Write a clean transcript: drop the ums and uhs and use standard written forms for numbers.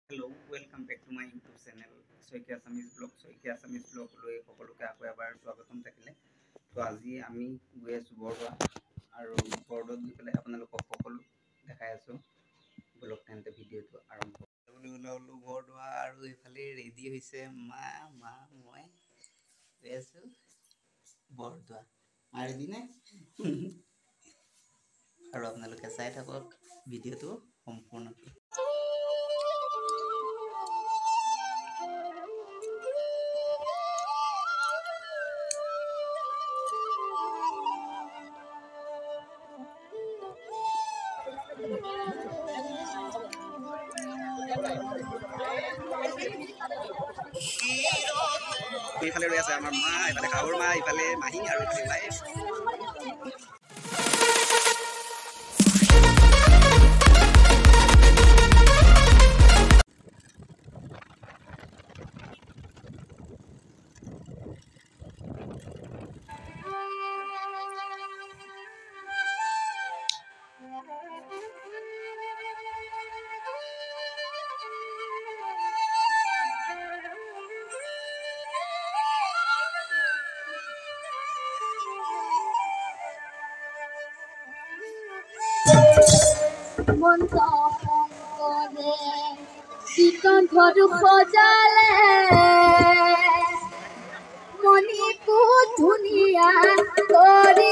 Hello, welcome back to my YouTube channel. Soike Assamese Blog. Soike Assamese Blog loi সকলোকে আকৌ এবাৰ স্বাগতম থাকিলে। তো আজি আমি গৈ আছো বৰদোৱা আৰু বৰদোৱাত গৈ পেলাই আপোনালোকক সকলো দেখাই আছো। ব্লগ টাইমতে ভিডিঅ'টো আৰম্ভ কৰিবলৈ ওলালো বৰদোৱা আৰু ইফালে ৰেডি হৈছে মই গৈ আছো বৰদোৱা। ৰেডি নে? আৰু আপোনালোকে চাই থাকক ভিডিঅ'টো সম্পূৰ্ণকৈ। এইফালে ৰৈ আছে আমাৰ মা, এইফালে গাঁৱৰ মা, এইফালে মাহী আৰু এইফালে ৱাইফ। চিকন্ধৰ সজালে মণিকো ধুনীয়া কৰি